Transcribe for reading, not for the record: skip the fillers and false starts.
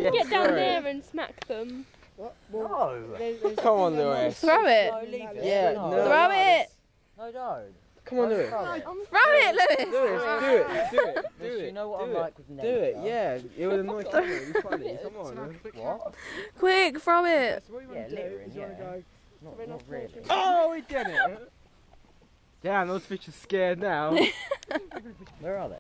Get down there and smack them. No. Come on, Lewis. Throw it. No, leave it. Yeah, No. no. Throw it. No, don't. Come on, Lewis. Throw it, Lewis. Lewis, do it. Do You it. know what I'm Do it. like with nature. Do it, yeah. It would annoy someone. It's funny. Come on. What? Quick, throw it. Yeah, littering, yeah. Not really. Oh, we did it. Damn, those fish are scared now. Where are they?